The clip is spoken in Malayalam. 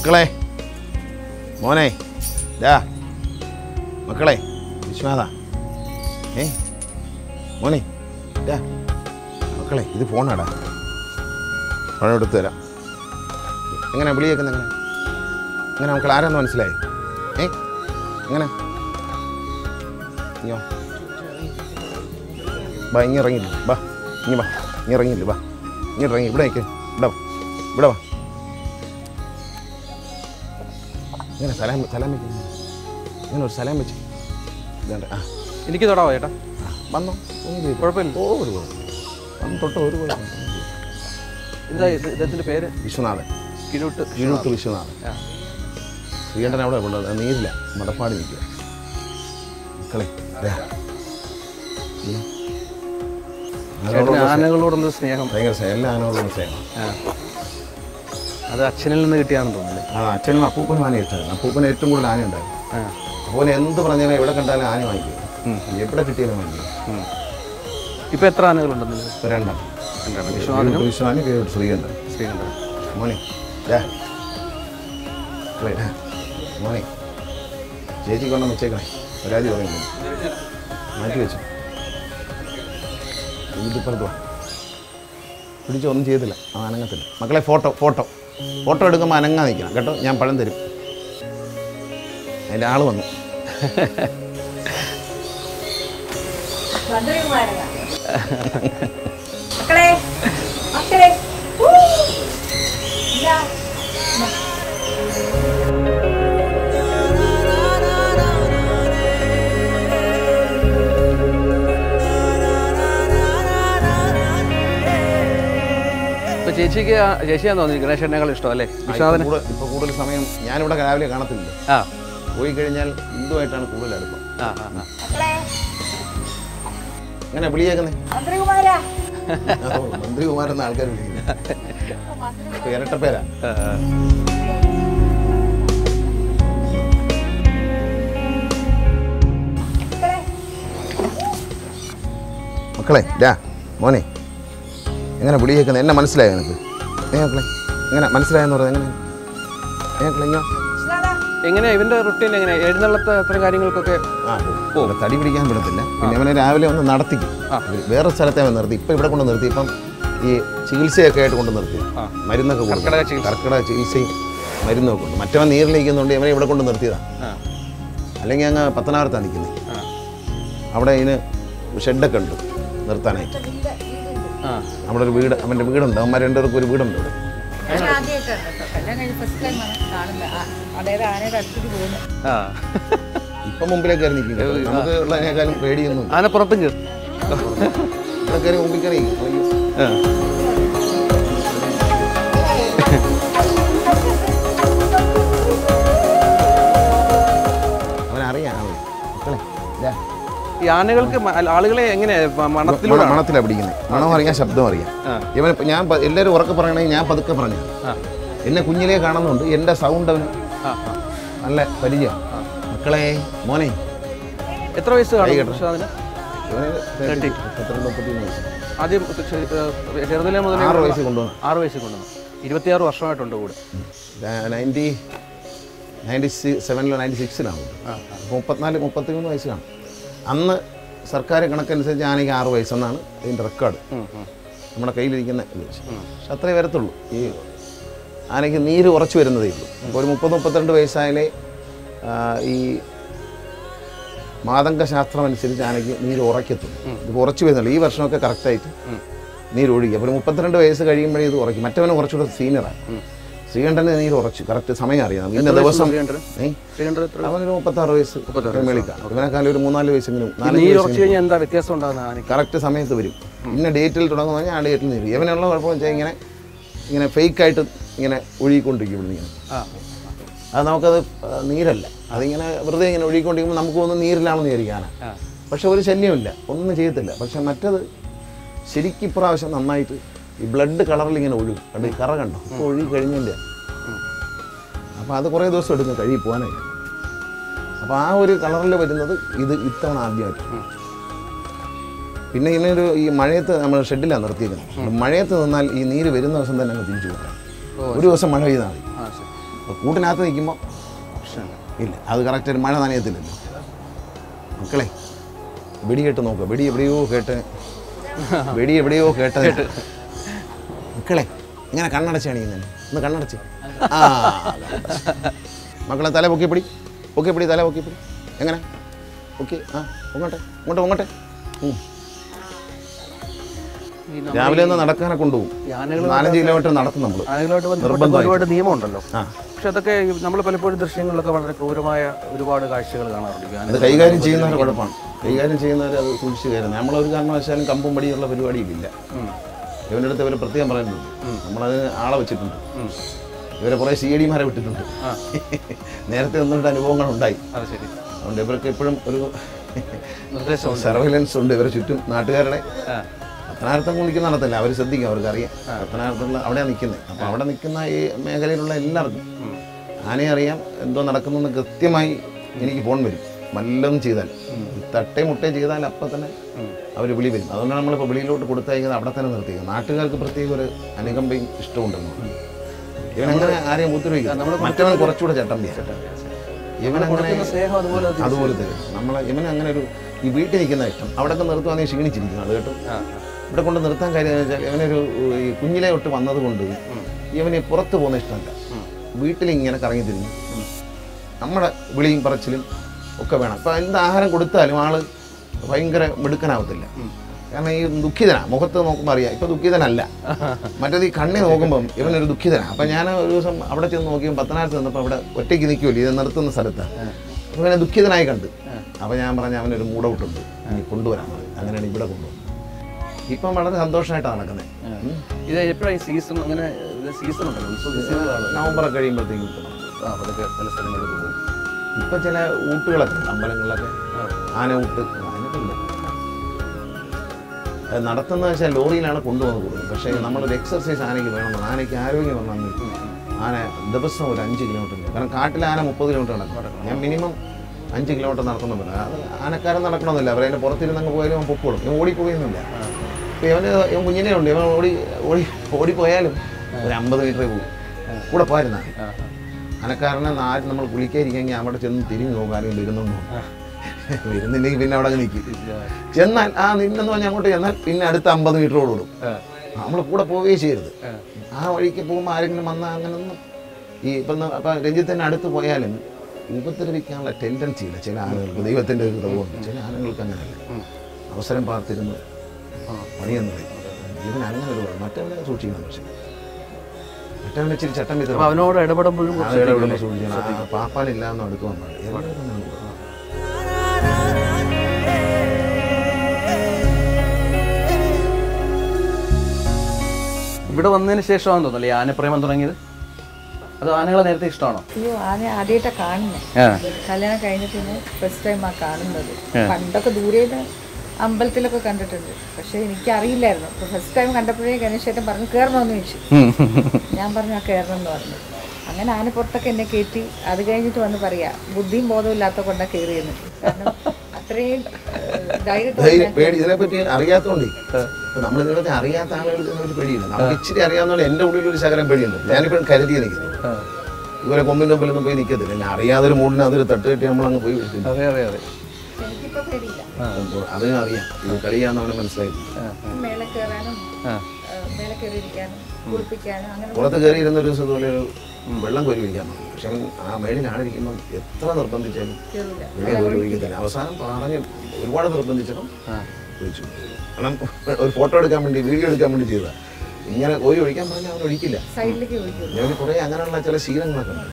മക്കളെ മോനെ ഡാ മക്കളെ വിശ്വാസ മോനെ ഡാ മക്കളെ ഇത് ഫോണാടാ ഫോൺ എടുത്തു തരാം എങ്ങനെ വിളിയേക്കുന്ന എങ്ങനെ മക്കൾ ആരാന്ന് മനസ്സിലായി എങ്ങനെ ഇങ്ങോ ബാ ഇങ്ങനെ ഇറങ്ങില്ല ബാ ഇനി ബാ ഇങ്ങനെ ഇറങ്ങില്ല ബാ ഇങ്ങനെ ഇറങ്ങി ഇവിടെ നിൽക്ക് ഇവിടെ വാ ഇങ്ങനെ സലാം വെച്ചു ഇങ്ങനെ ഒരു സലാം വെച്ച് ഇതുണ്ട് ആ എനിക്ക് തൊടാവോ ചേട്ടാ വന്നോ ഒന്നും കുഴപ്പമില്ല ഒരു വന്ന് തൊട്ടോ ഒരു എന്താ ഇദ്ദേഹത്തിൻ്റെ പേര് വിശ്വനാഥൻ കിഴൂട്ട് വിശ്വനാഥൻ ശ്രീകണ്ഠൻ അവിടെ ഉള്ളത് നീരില്ല മടപ്പാടി നിൽക്കുക മക്കളെ ആനകളോടുള്ള സ്നേഹം ഭയങ്കര എല്ലാ ആനകളോടും സ്നേഹം അത് അച്ഛനിൽ നിന്ന് കിട്ടിയാണെന്ന് തോന്നുന്നില്ലേ ആ അച്ഛനും അപ്പൂപ്പനും ആന ഇഷ്ടമാണ് അപ്പൂപ്പന് ഏറ്റവും കൂടുതൽ ആന ഉണ്ടായിരുന്നു അപ്പോൾ എന്ത് പറഞ്ഞാലും എവിടെ കണ്ടാലും ആന വാങ്ങിക്കും എവിടെ കിട്ടിയാലും വാങ്ങിക്കും ഇപ്പം എത്ര ആനകളുണ്ടെന്ന് രണ്ടെണ്ണം വിശ്വനാഥൻ ശ്രീകണ്ഠൻ മോനെ മോനെ ചേച്ചി കൊണ്ടു വെച്ചേക്കണേ പരാതി പറയുന്നു മാറ്റി വെച്ചു ഇതിപ്പുറത്ത് വാ പിടിച്ചോ ഒന്നും ചെയ്തില്ല ആ അനങ്ങത്തില്ല മക്കളെ ഫോട്ടോ എടുക്കുമ്പോൾ അനങ്ങാ നിൽക്കണം കേട്ടോ ഞാൻ പഴം തരും അതിൻ്റെ ആൾ വന്നു ചേച്ചിയാന്ന് തോന്നി ഗണേശനേക്കാൾ ഇഷ്ടം അല്ലേ വിശ്വനാഥന്? ഇപ്പോൾ കൂടുതൽ സമയം ഞാനിവിടെ രാവിലെ കാണത്തില്ല പോയി കഴിഞ്ഞാൽ ഹിന്ദുവായിട്ടാണ് കൂടുതൽ അടുപ്പം അങ്ങനെ വിളിയേക്കുന്നേ മന്ത്രികുമാരൻ എന്ന ആൾക്കാർ വിളിക്കുന്നത് ഇരട്ടപ്പേരാ മക്കളെ മോനെ എങ്ങനെ വിളിയേക്കുന്നത് എന്നെ മനസ്സിലായോ എനിക്ക് മക്കളെ എങ്ങനെ മനസ്സിലായെന്ന് പറഞ്ഞത് എങ്ങനെ എങ്ങനെ ഇവന്റെ റുട്ടീൻ എങ്ങനെ എഴുന്നള്ളത്ത് അത്തരം കാര്യങ്ങൾക്കൊക്കെ തടി പിടിക്കാൻ പറ്റത്തില്ല പിന്നെ അവനെ രാവിലെ ഒന്ന് നടത്തിക്കും വേറെ സ്ഥലത്തെ അവൻ നിർത്തി ഇപ്പം ഇവിടെ കൊണ്ട് നിർത്തി ഇപ്പം ഈ ചികിത്സയൊക്കെ ആയിട്ട് കൊണ്ട് നിർത്തി മരുന്നൊക്കെ കർക്കിടക ചികിത്സയും മരുന്നൊക്കെ ഉണ്ട് മറ്റവൻ നീരിലിരിക്കുന്നുണ്ട് ഇവനെ ഇവിടെ കൊണ്ട് നിർത്തിയതാണ് അല്ലെങ്കിൽ അങ്ങ് പത്തനാപുരത്താണ് നിൽക്കുന്നത് അവിടെ ഇതിന് ഷെഡൊക്കെ ഉണ്ട് നിർത്താനായിട്ട് അവിടെ ഒരു വീട് അവൻ്റെ വീടുണ്ട് അവന്മാർ രണ്ടുപേർക്കും ഒരു വീടുണ്ട് ഇപ്പം മുമ്പിലേക്ക് കയറി നിൽക്കും നമുക്ക് ഉള്ളതിനേക്കാളും പേടിയൊന്നും ആനപ്പുറത്തും കയറി ഇവിടെ കയറി മുമ്പിൽ കയറി അവനറിയാം ഈ ആനകൾക്ക് ആളുകളെ എങ്ങനെ മണത്തിലാണ് പിടിക്കുന്നത് മണം അറിയാം ശബ്ദം അറിയാം ഇവൻ ഞാൻ എല്ലാവരും ഉറക്കെ പറയണമെങ്കിൽ ഞാൻ പതുക്കെ പറഞ്ഞു എന്നെ കുഞ്ഞിലേ കാണുന്നുണ്ട് എൻ്റെ സൗണ്ട് അവന് നല്ല പരിചയം മക്കളെ മോനെ എത്ര വയസ്സ് ആദ്യം ചെറുതിലെ മുതൽ 6 വയസ്സിൽ കൊണ്ടുവന്നു 6 വയസ്സിൽ കൊണ്ടുവന്നു 26 വർഷമായിട്ടുണ്ട് കൂടെ 97-ലോ 96-ലാണ് അപ്പോൾ 34-33 വയസ്സിലാണ് അന്ന് സർക്കാർ കണക്കനുസരിച്ച് ആനയ്ക്ക് 6 വയസ്സെന്നാണ് ഇതിൻ്റെ റെക്കോർഡ് നമ്മുടെ കയ്യിലിരിക്കുന്ന പക്ഷെ അത്രേ വരത്തുള്ളൂ ഈ ആനയ്ക്ക് നീര് ഉറച്ചു വരുന്നതേ ഉള്ളൂ അപ്പോൾ ഒരു 30-32 വയസ്സായാലേ ഈ മാതംഗശാസ്ത്രം അനുസരിച്ച് ആനയ്ക്ക് നീര് ഉറയ്ക്കത്തുള്ളൂ ഇത് ഉറച്ചു വരുന്നുള്ളൂ ഈ വർഷമൊക്കെ കറക്റ്റായിട്ട് നീര് ഒഴുകി അപ്പോൾ 32 വയസ്സ് കഴിയുമ്പോഴേ ഇത് ഉറയ്ക്കും മറ്റവന് കുറച്ചുകൂടെ സീനിയറാണ് ശ്രീകണ്ഠന് നീര് ഉറച്ചു കറക്റ്റ് സമയം അറിയാം ഇന്ന ദിവസം അവനൊരു 36 വയസ്സ് മേളിക്കാണ് ഇവനെക്കാലം ഒരു 3-4 വയസ്സെങ്കിലും കറക്റ്റ് സമയത്ത് വരും ഇന്ന ഡേറ്റിൽ തുടങ്ങുന്ന ആ ഡേറ്റിൽ നീര് ഇവനുള്ള കുഴപ്പമെന്ന് വെച്ചാൽ ഇങ്ങനെ ഫേക്കായിട്ട് ഇങ്ങനെ ഒഴുകിക്കൊണ്ടിരിക്കും ഇവിടെ ഇങ്ങനെ അത് നമുക്കത് നീരല്ല അതിങ്ങനെ വെറുതെ ഇങ്ങനെ ഒഴുകിക്കൊണ്ടിരിക്കുമ്പോൾ നമുക്ക് ഒന്ന് നീരിലാണെന്ന് വിചാരിക്കാനാണ് പക്ഷെ ഒരു ശല്യമില്ല ഒന്നും ചെയ്യത്തില്ല പക്ഷെ മറ്റത് ശരിക്കും ഇപ്രാവശ്യം നന്നായിട്ട് ഈ ബ്ലഡ് കളറിൽ ഇങ്ങനെ ഒഴുകും കണ്ട് കറ കണ്ടോ ഇപ്പോൾ ഒഴുകി കഴിഞ്ഞില്ല അപ്പോൾ അത് കുറേ ദിവസം എടുക്കും കഴുകി പോകാനായിട്ട് അപ്പോൾ ആ ഒരു കളറിൽ വരുന്നത് ഇത് ഇത്തവണ ആദ്യമായിട്ട് പിന്നെ ഇങ്ങനൊരു ഈ മഴയത്ത് നമ്മൾ ഷെഡിലാണ് നിർത്തിയിരിക്കുന്നത് മഴയത്ത് നിന്നാൽ ഈ നീര് വരുന്ന ദിവസം തന്നെ അങ്ങ് തിരിച്ചു പോകാം ഒരു ദിവസം മഴ പെയ്താൽ മതി അപ്പോൾ കൂട്ടിനകത്ത് നിൽക്കുമ്പോൾ ഇല്ല, അത് കറക്റ്റ് ഒരു മഴ നനയത്തില്ലല്ലോ. മക്കളെ വെടി കേട്ട് നോക്കുക, വെടി എവിടെയോ കേട്ട് മക്കളെ ഇങ്ങനെ കണ്ണടച്ചാണ് ചെയ്യുന്നത്. ഒന്ന് കണ്ണടച്ച് ആ മക്കളെ തല പൊക്കിപ്പിടി തല പൊക്കിപ്പിടി. എങ്ങനെ ഓക്കെ? ആ പൊങ്ങട്ടെ. രാവിലെ ഒന്ന് നടക്കാനെ കൊണ്ടുപോകും. 4-5 കിലോമീറ്റർ നടത്തും നമ്മൾ. ഒരുപാട് നിയമമുണ്ടല്ലോ. പക്ഷെ അതൊക്കെ നമ്മൾ പലപ്പോഴും ദൃശ്യങ്ങളിലൊക്കെ വളരെ ക്രൂരമായ ഒരുപാട് കാഴ്ചകൾ കാണാറുണ്ട്. അത് കൈകാര്യം ചെയ്യുന്നവരുടെ കുഴപ്പമാണ്. കൈകാര്യം ചെയ്യുന്നവർ അത് സൂക്ഷിച്ച് കയറുന്നത്. നമ്മളൊരു കാരണവശാലും കമ്പും പടിയുള്ള പരിപാടിയില്ല. ഇവൻ്റെ അടുത്ത് ഇവർ പ്രത്യേകം പറയുന്നുണ്ട്, നമ്മളതിന് ആളെ വെച്ചിട്ടുണ്ട്. ഇവരെ കുറേ CID മാരെ വിട്ടിട്ടുണ്ട്. നേരത്തെ ഒന്നുകൊണ്ട് അനുഭവങ്ങളുണ്ടായി. അതുകൊണ്ട് ഇവർക്ക് എപ്പോഴും ഒരു സർവൈലൻസ് ഉണ്ട് ഇവരെ ചുറ്റും. നാട്ടുകാരുടെ പത്തനാപുരത്ത് നിൽക്കുന്ന നടത്തില്ല, അവർ ശ്രദ്ധിക്കും, അവർക്കറിയാം പത്തനാപുരത്തുള്ള അവിടെയാണ് നിൽക്കുന്നത്. അപ്പോൾ അവിടെ നിൽക്കുന്ന ഈ മേഖലയിലുള്ള എല്ലാവർക്കും ആനയെ അറിയാം, എന്തോ നടക്കുന്നതെന്ന് കൃത്യമായി എനിക്ക് ഫോൺ വരും. വല്ലതും ചെയ്താൽ തട്ടേ മുട്ടേ ചെയ്താൽ അപ്പം തന്നെ അവർ വിളി വരും. അതുകൊണ്ടാണ് നമ്മളിപ്പോൾ വെളിയിലോട്ട് കൊടുത്തയക്കുന്നത്, അവിടെ തന്നെ നിർത്തിയത്. നാട്ടുകാർക്ക് പ്രത്യേക ഒരു അനുകമ്പയും ഇഷ്ടമുണ്ടെന്ന്. ഇവനങ്ങനെ ആരെയും ഉപദ്രവിക്കും. മറ്റവൻ കുറച്ചുകൂടെ ചട്ടമ്പിയാണ്. ഇവനങ്ങനെ അതുപോലെ തരും ഇവനങ്ങനെ ഒരു ഈ വീട്ടിൽ നിൽക്കുന്ന ഇഷ്ടം. അവിടെയൊക്കെ നിർത്തുവാണെങ്കിൽ ക്ഷീണിച്ചിരിക്കും. അത് കേട്ടോ ഇവിടെ കൊണ്ട് നിർത്താൻ കാര്യം എന്ന് വെച്ചാൽ ഇവനൊരു ഈ കുഞ്ഞിലെ തൊട്ട് വന്നതുകൊണ്ട് ഇവന് പുറത്ത് പോകുന്ന ഇഷ്ടമല്ല. വീട്ടിലിങ്ങനെ കറങ്ങി തിരിഞ്ഞു നമ്മുടെ വിളിയും പറച്ചിലും ഒക്കെ വേണം. ഇപ്പം എന്ത് ആഹാരം കൊടുത്താലും ആള് ഭയങ്കര മിടുക്കനാവത്തില്ല. കാരണം ഈ ദുഃഖിതനാണ്. മുഖത്ത് നോക്കുമ്പോൾ അറിയാം ഇപ്പം ദുഃഖിതനല്ല. മറ്റേത് ഈ കണ്ണി നോക്കുമ്പം ഇവനൊരു ദുഃഖിതനാണ്. അപ്പം ഞാൻ ഒരു ദിവസം അവിടെ ചെന്ന് നോക്കിയപ്പോൾ പത്തനാപുരത്ത് നിന്നപ്പോൾ അവിടെ ഒറ്റയ്ക്ക് നിൽക്കുമല്ലോ, ഇത് നിർത്തുന്ന സ്ഥലത്ത്. അപ്പോൾ ഇവനെ ദുഃഖിതനായി കണ്ട്. അപ്പോൾ ഞാൻ പറഞ്ഞ അവനൊരു മൂഡ് ഔട്ട് ഉണ്ട്, ഇനി കൊണ്ടുവരാൻ പറയും. അങ്ങനെയാണ് ഇവിടെ കൊണ്ടുവന്നത്. ഇപ്പം വളരെ സന്തോഷമായിട്ടാണ് നടക്കുന്നത്. ഇത് എപ്പോഴാണ് സീസൺ? അങ്ങനെ സീസൺ ഉണ്ടല്ലോ, നവംബറൊക്കെ കഴിയുമ്പോഴത്തേക്കും അതൊക്കെ പല സ്ഥലങ്ങളിൽ പോകും. ഇപ്പം ചില ഊട്ടുകളൊക്കെ അമ്പലങ്ങളിലൊക്കെ ആന ഊട്ട് അതിനൊക്കെയില്ല. അത് നടത്തുന്നത് വെച്ചാൽ ലോറിയിലാണ് കൊണ്ടുവന്ന് കൊടുക്കുന്നത്. പക്ഷേ നമ്മളൊരു എക്സർസൈസ് ആനയ്ക്ക് വേണം. ആനയ്ക്ക് ആരോഗ്യം വന്നാൽ ആന ദിവസം ഒരു 5 കിലോമീറ്റർ. കാരണം കാട്ടിൽ ആന 30 കിലോമീറ്റർ നടക്കും. ഞാൻ മിനിമം 5 കിലോമീറ്റർ നടത്തുന്ന പോലെ. അത് ആനക്കാരൻ നടക്കണമെന്നില്ല. അവരതിൻ്റെ പുറത്തിരുന്ന് അങ്ങ് പോയാലും അവൻ പൊക്കോളും. ഇവൻ ഓടിപ്പോയൊന്നുമില്ല. ഇപ്പോൾ ഇവൻ കുഞ്ഞിനെ ഉണ്ട്. ഇവൻ ഓടിപ്പോയാലും ഒരു 50 മീറ്ററേ പോകും. കൂടെ പോയിരുന്ന ആനക്കാരനെ നാട്ടിൽ നമ്മൾ കുളിക്കാതിരിക്കുകയെങ്കിൽ അവിടെ ചെന്ന് തിരിഞ്ഞു നോക്കാനും വരുന്നുണ്ടോ. വരുന്നില്ലെങ്കിൽ പിന്നെ അവിടെ നിൽക്കും. ചെന്നാൽ നിന്നെന്ന് പറഞ്ഞാൽ അങ്ങോട്ട് ചെന്നാൽ പിന്നെ അടുത്ത 50 മീറ്ററോട് ഓടും. നമ്മൾ കൂടെ പോവുകയും ചെയ്യരുത്. ആ വഴിക്ക് പോകുമ്പോൾ ആരെങ്കിലും വന്നാൽ അങ്ങനെയൊന്നും ഇപ്പം രഞ്ജിത്തിൻ്റെ അടുത്ത് പോയാലും ഉപദ്രവിക്കാനുള്ള ടെൻഡൻസി ഇല്ല ചില ആളുകൾക്ക്. ദൈവത്തിൻ്റെ ഒരു കുറവുണ്ട്. ചില ആളുകൾക്ക് അങ്ങനെയല്ല. അവസരം പാർത്തിരുന്ന് പണിയെന്ന് പറയും. ഇതിന് അങ്ങനെ ഒരു മറ്റവനെ സൂക്ഷിക്കണം. പക്ഷേ മറ്റവനെ ഇച്ചിരി ചട്ടം വിതരണം അവനോട് ഇടപെടുമ്പോഴും സൂക്ഷിക്കണം. പാപ്പാനില്ലാന്ന് അടുത്ത് വന്നാൽ ഇവിടെ വന്നതിന് ശേഷമാണെന്ന് തോന്നുന്നല്ലേ ഈ ആനപ്രേമം തുടങ്ങിയത്? അത് ആനകളെ നേരത്തെ ഇഷ്ടമാണോ? അയ്യോ, ആന ആദ്യമായിട്ടാണ് കാണുന്നത്. കല്യാണം കഴിഞ്ഞിട്ട് ഫസ്റ്റ് ടൈമാണ് കാണുന്നത്. പണ്ടൊക്കെ ദൂരെ അമ്പലത്തിലൊക്കെ കണ്ടിട്ടുണ്ട്. പക്ഷെ എനിക്കറിയില്ലായിരുന്നു. അപ്പോൾ ഫസ്റ്റ് ടൈം കണ്ടപ്പോഴേ ഗണേശേട്ടൻ പറഞ്ഞു കയറണമെന്ന് ചോദിച്ചു. ഞാൻ പറഞ്ഞു കയറണം എന്ന് പറഞ്ഞു. അങ്ങനെ ആന പുറത്തൊക്കെ എന്നെ കയറ്റി. അത് കഴിഞ്ഞിട്ട് വന്ന് പറയാ ബുദ്ധിയും ബോധവും ഇല്ലാത്ത കൊണ്ടാണ് കയറിയെന്ന്. കാരണം അത്രയും ഇതിനെപ്പറ്റി അറിയാത്തോണ്ടേ നമ്മൾ ഇതിനകത്ത് അറിയാത്ത ആളുകൾക്ക് ഒരു പേടിയില്ല. നമുക്ക് ഇച്ചിരി അറിയാവുന്നതുകൊണ്ട് എൻ്റെ ഉള്ളിൽ ഒരു ശകലം പേടിയുണ്ട്. ഞാനിപ്പോഴും കരുതി നിൽക്കുന്നു. ഇതുപോലെ കൊമ്പിൻ്റെ മുമ്പിലൊന്നും പോയി നിൽക്കത്തില്ല. ഞാൻ അറിയാതൊരു മൂടിന് അതൊരു തട്ട് കെട്ടി നമ്മളങ്ങ് പോയി വിളിക്കുന്നു. അതിനും അറിയാം ഇത് കളിയാന്ന് മനസ്സിലായി. മേലെ കയറാനും മേലെ കയറിയിരിക്കാനും കുളിപ്പിക്കാനും അങ്ങനെ പുറത്ത് കയറി ഇരുന്ന ഒരു ദിവസം ഇതുപോലെ ഒരു വെള്ളം കോരി ഒഴിക്കാൻ പറഞ്ഞു. പക്ഷെ ആ മേളിലാണ് ഇരിക്കുമ്പോൾ എത്ര നിർബന്ധിച്ചാലും വെള്ളം കോരി ഒഴിക്കത്തില്ല. അവസാനം പറഞ്ഞ് ഒരുപാട് നിർബന്ധിച്ചപ്പം ഒഴിച്ചു. കാരണം ഒരു ഫോട്ടോ എടുക്കാൻ വേണ്ടി വീഡിയോ എടുക്കാൻ വേണ്ടി ചെയ്തതാണ്. ഇങ്ങനെ കോരി ഒഴിക്കാൻ പറഞ്ഞാൽ അവൻ ഒഴിക്കില്ല. സൈഡിലേക്ക് ഒഴിക്കും. ഞാൻ കുറേ അങ്ങനെയുള്ള ചില ശീലങ്ങളൊക്കെ ഉണ്ട്.